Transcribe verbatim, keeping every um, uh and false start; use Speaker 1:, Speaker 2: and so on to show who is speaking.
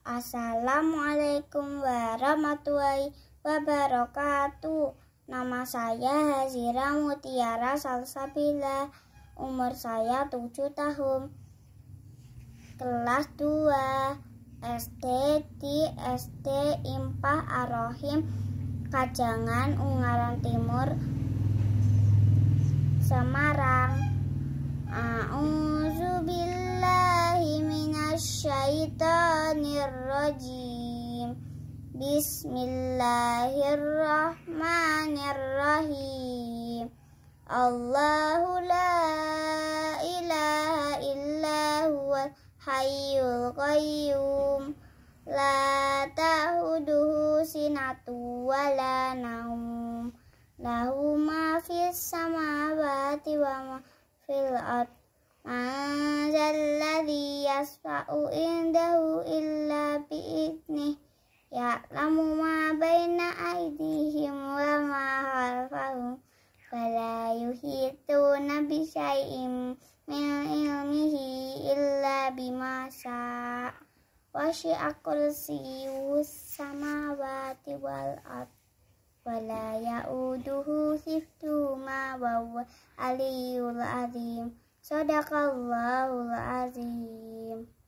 Speaker 1: Assalamualaikum warahmatullahi wabarakatuh. Nama saya Hazira Mutiara Salsabila. Umur saya tujuh tahun. Kelas dua S D di S D Impah Ar-Rahim, Kajangan, Ungaran Timur, Semarang. A'udzubillahi minasyaitonirrajim. Bismillahirrahmanirrahim. Allahu la ilaha illa huwal hayyul qayyum. La ta'khuduhu sinatun wa la naum. Lahu ma fis samawati wa ma fil ard. Man zalladzi yashfa'u indahu illa bi'idnih. Ya'lamu ma baina aydihim wa ma khalfahum. Wala yuhituna bi syai'in min ilmihi illa bima syaa. Wasi'a kursiyyuhus samawati wal ard. Wala ya'uduhu hifdhuhuma wa huwal aliyyul azim. Shadaqallahul azim.